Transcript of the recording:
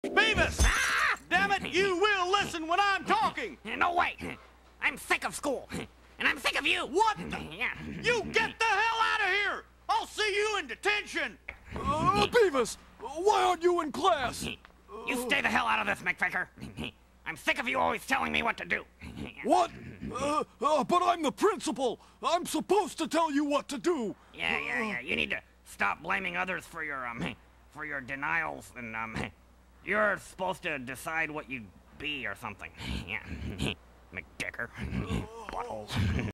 Beavis! Ah! Damn it, you will listen when I'm talking! No way! I'm sick of school, and I'm sick of you! What the? You get the hell out of here! I'll see you in detention! Beavis, why aren't you in class? You stay the hell out of this, McVicker. I'm sick of you always telling me what to do. What? But I'm the principal. I'm supposed to tell you what to do. Yeah. You need to stop blaming others for your denials, and you're supposed to decide what you'd be or something. Yeah. McVicker. Buttholes.